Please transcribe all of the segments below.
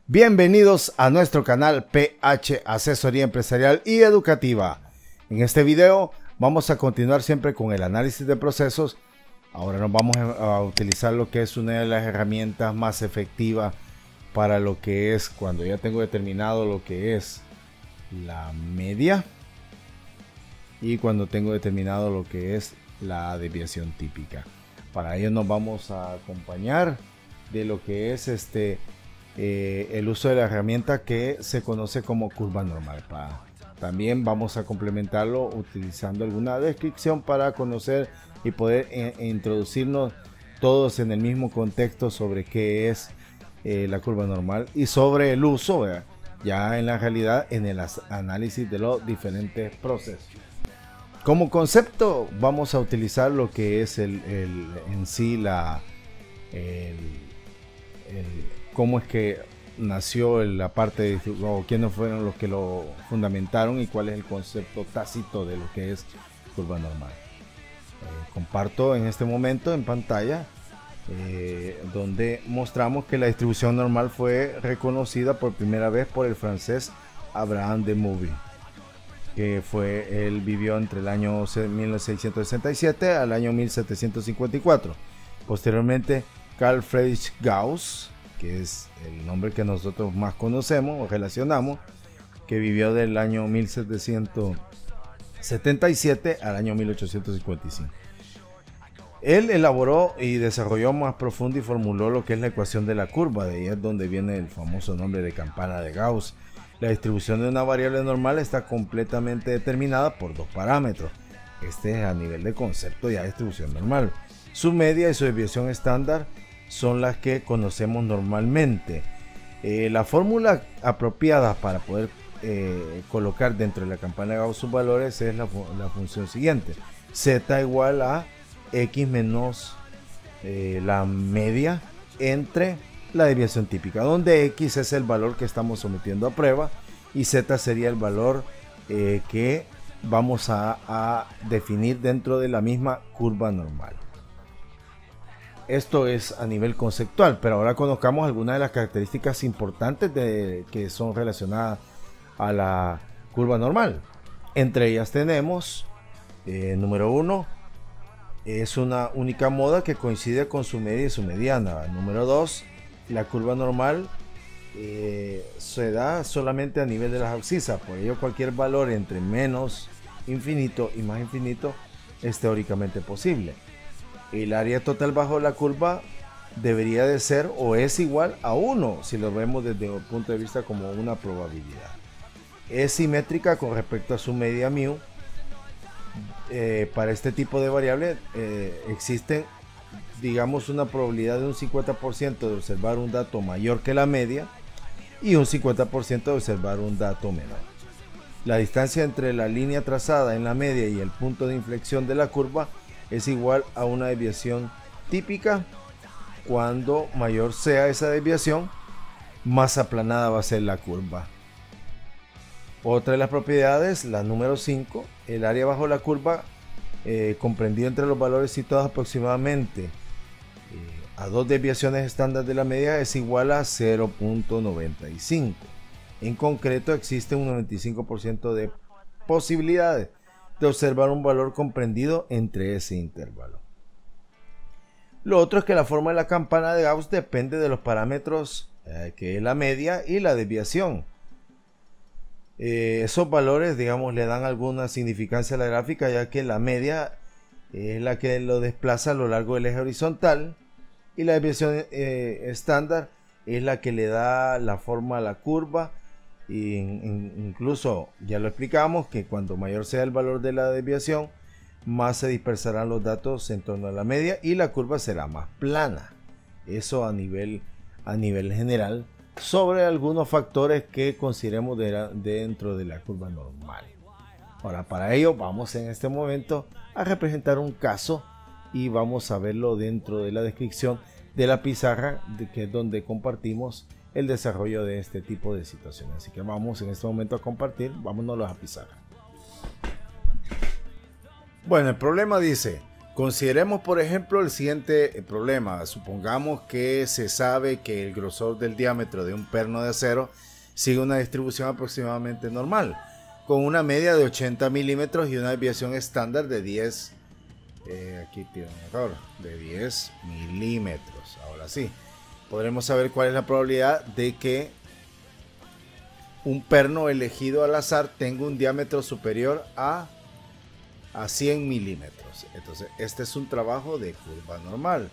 Bienvenidos a nuestro canal PH Asesoría Empresarial y Educativa. En este video vamos a continuar siempre con el análisis de procesos. Ahora nos vamos a utilizar lo que es una de las herramientas más efectivas para lo que es cuando ya tengo determinado lo que es la media y cuando tengo determinado lo que es la desviación típica. Para ello nos vamos a acompañar de lo que es el uso de la herramienta que se conoce como curva normal. También vamos a complementarlo utilizando alguna descripción para conocer y poder introducirnos todos en el mismo contexto sobre qué es la curva normal y sobre el uso, ¿verdad? Ya en la realidad en el análisis de los diferentes procesos. Como concepto vamos a utilizar lo que es en sí cómo es que nació la parte de quiénes fueron los que lo fundamentaron y cuál es el concepto tácito de lo que es curva normal. Comparto en este momento en pantalla donde mostramos que la distribución normal fue reconocida por primera vez por el francés Abraham de Moivre, que él vivió entre el año 1667 al año 1754. Posteriormente Carl Friedrich Gauss, que es el nombre que nosotros más conocemos o relacionamos, que vivió del año 1777 al año 1855. Él elaboró y desarrolló más profundo y formuló lo que es la ecuación de la curva. De ahí es donde viene el famoso nombre de campana de Gauss. La distribución de una variable normal está completamente determinada por dos parámetros. Este es a nivel de concepto ya distribución normal. Su media y su desviación estándar son las que conocemos normalmente. La fórmula apropiada para poder colocar dentro de la campana de Gauss sus valores es la función siguiente: z igual a x menos la media entre la desviación típica, donde x es el valor que estamos sometiendo a prueba y z sería el valor que vamos a definir dentro de la misma curva normal. Esto es a nivel conceptual, pero ahora conozcamos algunas de las características importantes que son relacionadas a la curva normal. Entre ellas tenemos, número 1, es una única moda que coincide con su media y su mediana. Número 2, la curva normal se da solamente a nivel de las abscisas, por ello cualquier valor entre menos infinito y más infinito es teóricamente posible. El área total bajo la curva debería de ser o es igual a 1 si lo vemos desde un punto de vista como una probabilidad. Es simétrica con respecto a su media mu. Para este tipo de variable existen, digamos, una probabilidad de un 50% de observar un dato mayor que la media y un 50% de observar un dato menor. La distancia entre la línea trazada en la media y el punto de inflexión de la curva es igual a una desviación típica. Cuando mayor sea esa desviación, más aplanada va a ser la curva. Otra de las propiedades, la número 5, el área bajo la curva comprendido entre los valores situados aproximadamente a dos desviaciones estándar de la media es igual a 0.95. En concreto existe un 95% de posibilidades de observar un valor comprendido entre ese intervalo. Lo otro es que la forma de la campana de Gauss depende de los parámetros que es la media y la desviación. Esos valores, digamos, le dan alguna significancia a la gráfica, ya que la media es la que lo desplaza a lo largo del eje horizontal y la desviación estándar es la que le da la forma a la curva. Y incluso ya lo explicamos que cuando mayor sea el valor de la desviación, más se dispersarán los datos en torno a la media y la curva será más plana. Eso a nivel general sobre algunos factores que consideremos dentro de la curva normal. Ahora, para ello vamos en este momento a representar un caso y vamos a verlo dentro de la descripción de la pizarra, que es donde compartimos el desarrollo de este tipo de situaciones. Así que vamos en este momento a compartir. Vámonos a la pizarra. Bueno, el problema dice: Consideremos, por ejemplo, el siguiente problema. Supongamos que se sabe que el grosor del diámetro de un perno de acero sigue una distribución aproximadamente normal, con una media de 80 milímetros y una desviación estándar de 10, aquí tiene un error, de 10 milímetros. Ahora sí, podremos saber cuál es la probabilidad de que un perno elegido al azar tenga un diámetro superior a 100 milímetros. Entonces, este es un trabajo de curva normal.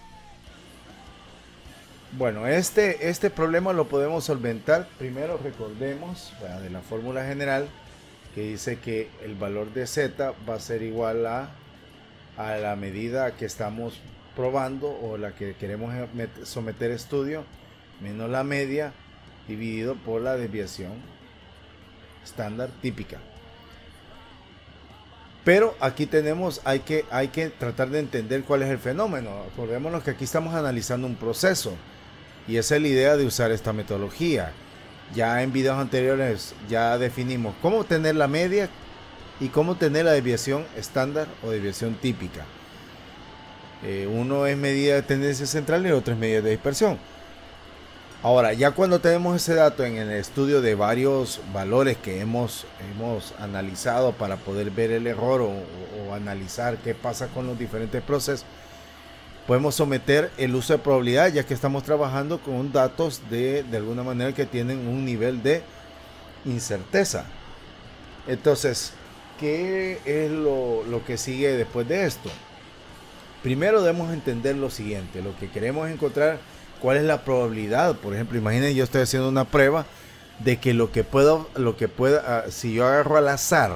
Bueno, este problema lo podemos solventar. Primero recordemos de la fórmula general que dice que el valor de Z va a ser igual a la medida que estamos probando o la que queremos someter a estudio menos la media dividido por la desviación estándar típica. Pero aquí tenemos, hay que tratar de entender cuál es el fenómeno. Acordémonos que aquí estamos analizando un proceso y esa es la idea de usar esta metodología. Ya en videos anteriores ya definimos cómo tener la media y cómo tener la desviación estándar o desviación típica. Uno es medida de tendencia central y el otro es medida de dispersión. Ahora, ya cuando tenemos ese dato en el estudio de varios valores que hemos analizado para poder ver el error o analizar qué pasa con los diferentes procesos, podemos someter el uso de probabilidad, ya que estamos trabajando con datos de alguna manera que tienen un nivel de incerteza. Entonces, ¿qué es lo que sigue después de esto? Primero debemos entender lo siguiente. Lo que queremos encontrar, cuál es la probabilidad. Por ejemplo, imaginen, yo estoy haciendo una prueba de que lo que pueda, si yo agarro al azar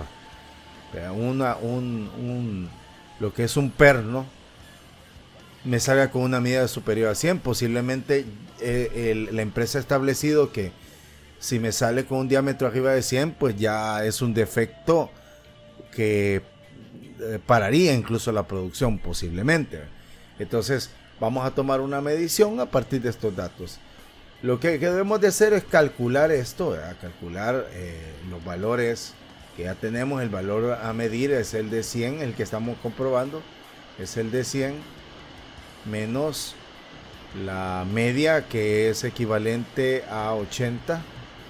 lo que es un perno, me salga con una medida superior a 100. Posiblemente la empresa ha establecido que si me sale con un diámetro arriba de 100, pues ya es un defecto que pararía incluso la producción posiblemente. Entonces vamos a tomar una medición a partir de estos datos. Lo que debemos de hacer es calcular esto, ¿verdad? Calcular los valores que ya tenemos. El valor a medir es el de 100, el que estamos comprobando es el de 100 menos la media, que es equivalente a 80.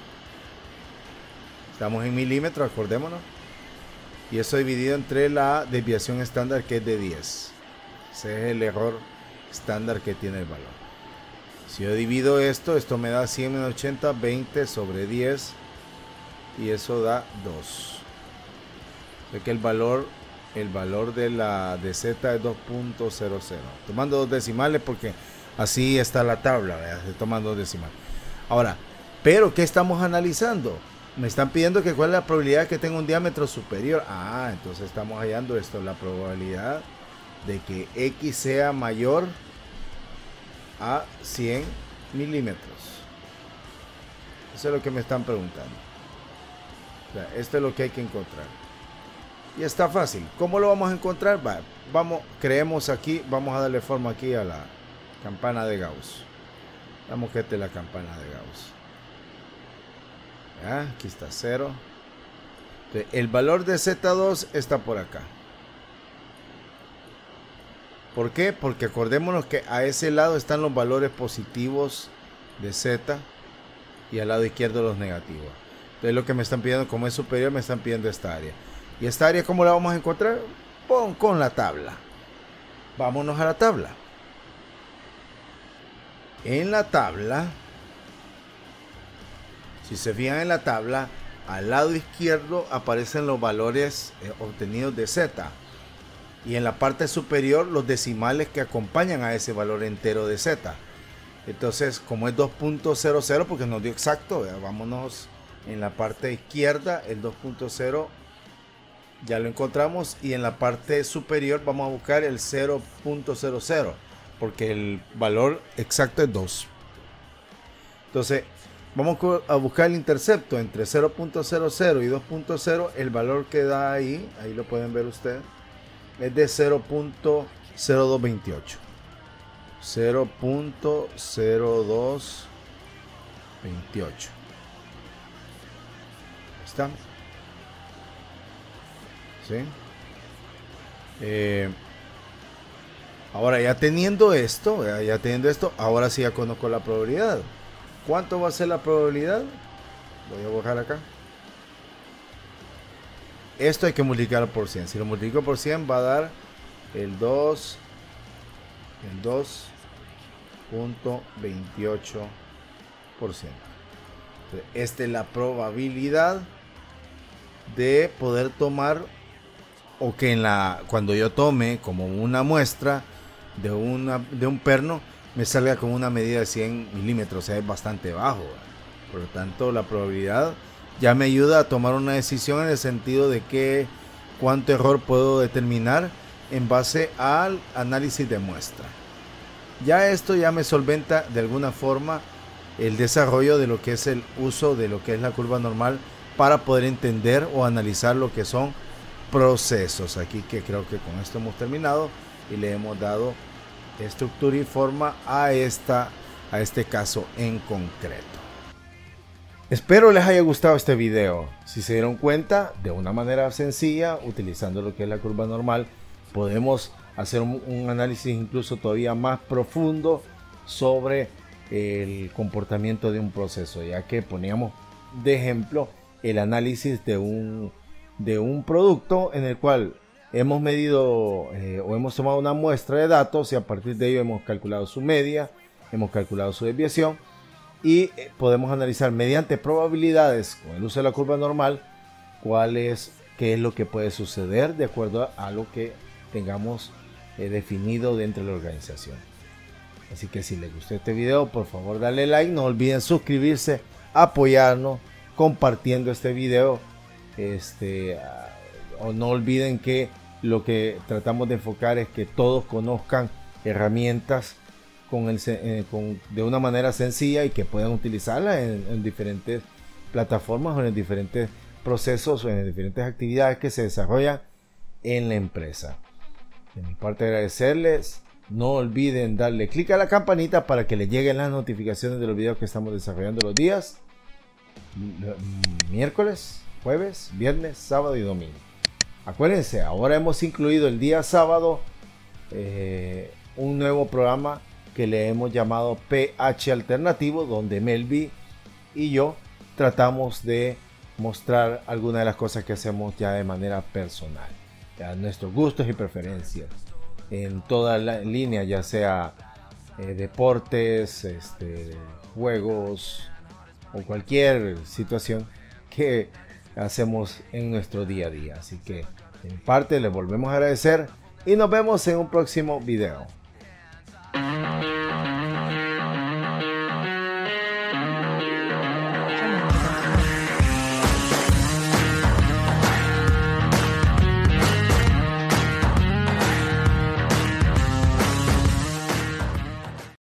Estamos en milímetros, acordémonos. Y eso dividido entre la desviación estándar, que es de 10. Ese es el error estándar que tiene el valor. Si yo divido esto me da 100 menos 80, 20 sobre 10. Y eso da 2. Así que el valor de Z es 2.00. Tomando dos decimales porque así está la tabla, ¿verdad? Tomando dos decimales. Ahora, ¿pero qué estamos analizando? Me están pidiendo que cuál es la probabilidad de que tenga un diámetro superior. Entonces estamos hallando esto, la probabilidad de que X sea mayor a 100 milímetros. Eso es lo que me están preguntando. O sea, esto es lo que hay que encontrar. Y está fácil. ¿Cómo lo vamos a encontrar? Creemos aquí, vamos a darle forma aquí a la campana de Gauss. Vamos que esta es la campana de Gauss. Aquí está 0. Entonces, el valor de Z2 está por acá. ¿Por qué? Porque acordémonos que a ese lado están los valores positivos de Z y al lado izquierdo los negativos. Entonces lo que me están pidiendo, como es superior, me están pidiendo esta área. ¿Y esta área cómo la vamos a encontrar? Con la tabla. Vámonos a la tabla. En la tabla, si se fijan en la tabla, al lado izquierdo aparecen los valores obtenidos de Z. Y en la parte superior los decimales que acompañan a ese valor entero de Z. Entonces, como es 2.00, porque nos dio exacto, vámonos en la parte izquierda, el 2.0 ya lo encontramos. Y en la parte superior vamos a buscar el 0.00, porque el valor exacto es 2. Entonces, vamos a buscar el intercepto entre 0.00 y 2.0. El valor que da ahí lo pueden ver ustedes, es de 0.0228. 0.0228. ¿Está? ¿Sí? Ahora ya teniendo esto, ahora sí ya conozco la probabilidad. ¿Cuánto va a ser la probabilidad? Voy a borrar acá. Esto hay que multiplicar por 100. Si lo multiplico por 100 va a dar el 2.28%. Esta es la probabilidad de poder tomar, o que cuando yo tome como una muestra de un perno me salga con una medida de 100 milímetros, o sea, es bastante bajo. Por lo tanto, la probabilidad ya me ayuda a tomar una decisión en el sentido de cuánto error puedo determinar en base al análisis de muestra. Ya esto ya me solventa de alguna forma el desarrollo de lo que es el uso de lo que es la curva normal para poder entender o analizar lo que son procesos. Aquí que creo que con esto hemos terminado y le hemos dado estructura y forma a este caso en concreto. Espero les haya gustado este video. Si se dieron cuenta, de una manera sencilla, utilizando lo que es la curva normal, podemos hacer un análisis incluso todavía más profundo sobre el comportamiento de un proceso, ya que poníamos de ejemplo el análisis de un producto en el cual hemos medido o hemos tomado una muestra de datos y a partir de ello hemos calculado su media, hemos calculado su desviación y podemos analizar mediante probabilidades con el uso de la curva normal qué es lo que puede suceder de acuerdo a lo que tengamos definido dentro de la organización. Así que si les gustó este video, por favor dale like, no olviden suscribirse, apoyarnos compartiendo este video, o no olviden que lo que tratamos de enfocar es que todos conozcan herramientas de una manera sencilla y que puedan utilizarla en diferentes plataformas o en diferentes procesos o en diferentes actividades que se desarrollan en la empresa. De mi parte, agradecerles. No olviden darle clic a la campanita para que les lleguen las notificaciones de los videos que estamos desarrollando los días miércoles, jueves, viernes, sábado y domingo. Acuérdense, ahora hemos incluido el día sábado un nuevo programa que le hemos llamado PH Alternativo, donde Melvi y yo tratamos de mostrar algunas de las cosas que hacemos ya de manera personal, ya nuestros gustos y preferencias en toda la línea, ya sea deportes, juegos o cualquier situación que hacemos en nuestro día a día. Así que en parte les volvemos a agradecer y nos vemos en un próximo video.